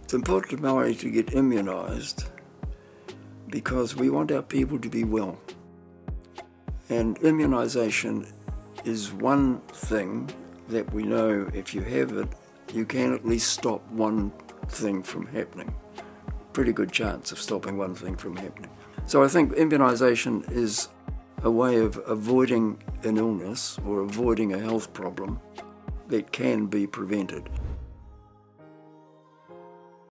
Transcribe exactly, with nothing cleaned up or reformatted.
It's important to Maori to get immunised because we want our people to be well. And immunisation is one thing that we know if you have it, you can at least stop one thing from happening. Pretty good chance of stopping one thing from happening. So I think immunisation is a way of avoiding an illness or avoiding a health problem that can be prevented.